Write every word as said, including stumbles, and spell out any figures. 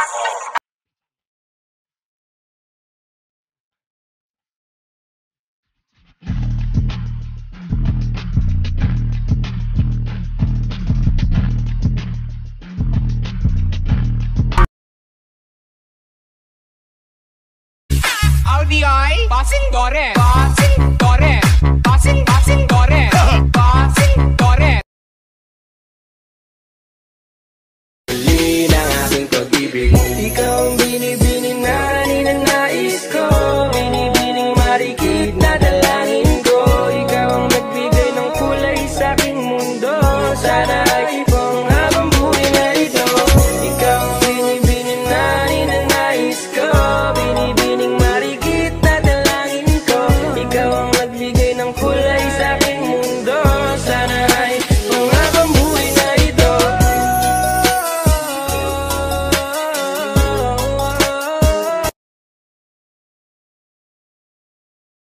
Alviai, passing dore, passing dore, passing passing dore, passing dore. Huli ng aking pag-ibig, ikaw ang binibini na ninanais ko. Binibini